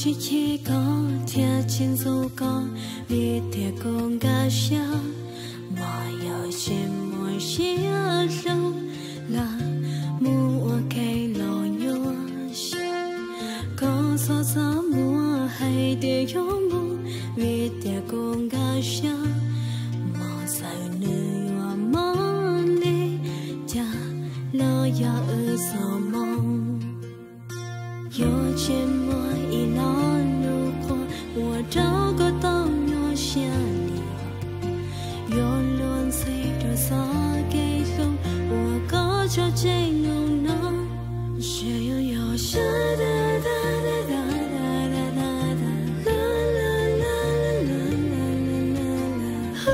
chỉ chỉ có theo trên dấu có vì theo con gà xa mà giờ trên môi xía lâu là mua cây lò nhua có gió gió mùa hay để gió mùa vì theo con gà xa mà sao nữa mà đi cha lo ya ở sao mong yo trên môi y lo nụ qua mùa trao có tao nhỏ xa đi yo luôn say đôi gió cây không mùa có cho chơi ngông nó sẽ yo yo sa da da da da da da da da la la la la la la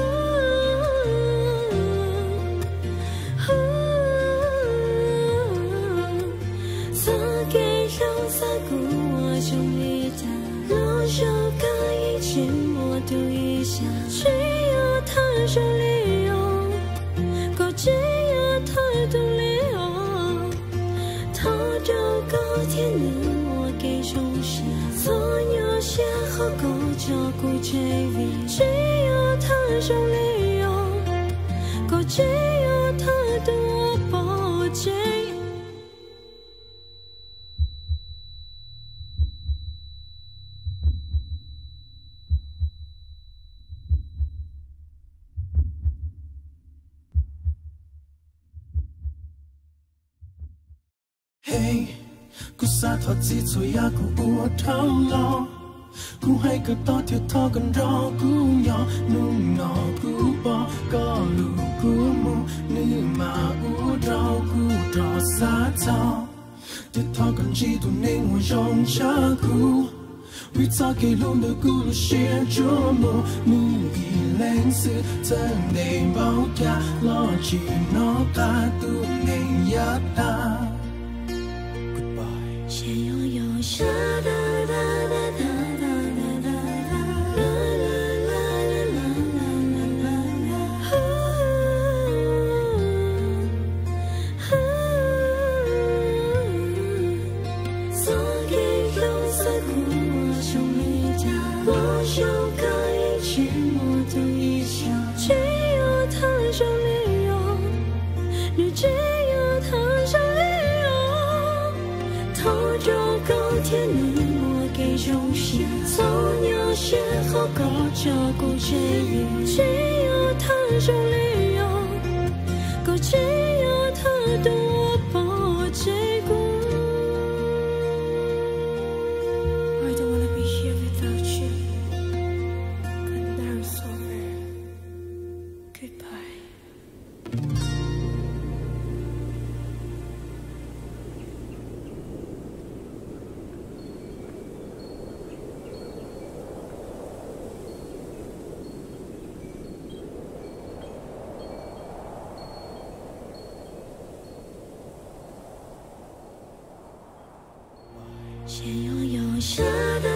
la sa cây lâu sa của我兄弟家落手可以去摸读一下只有他手里有够只有他独立有他就够天能我给手下所有邂逅够照顾这位只有他手里有够只有他对我保证กูสาทอดจีสวยยากูอวดทั้งล้อกูให้ก็ต่อเที่ยวทอกันรอกูยอนุ่งนอกูบอกก็ลูกกูมูนึกมาอูรอกูรอสาทอเที่ยวทอกันจีตัวเน่งว่ายองชากูวิจารณ์กี่ลุงเดือกูรู้เชียร์จัวมูนึกอีแรงซื้อเธอในเบายาล้อจีนอตาตัวในยาตา先悠悠沙哒哒哒哒哒哒哒啦啦啦啦啦啦啦啦所给有色苦我兄弟家我手可以去摸读一下只有他手里有你只有他手里他就够天能我给手下所有邂逅够照顾这位只有他手里有够只有他对我保这顾 I don't wanna be here without you Good now it's over Goodbye先悠悠沙哒